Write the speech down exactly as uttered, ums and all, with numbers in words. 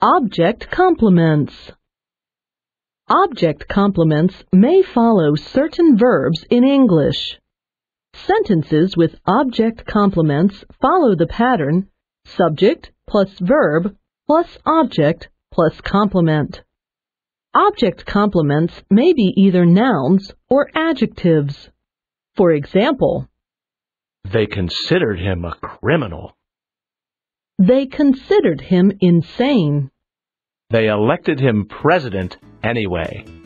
Object complements. Object complements may follow certain verbs in English. Sentences with object complements follow the pattern subject plus verb plus object plus complement. Object complements may be either nouns or adjectives. For example, they considered him a criminal. They considered him insane. They elected him president anyway.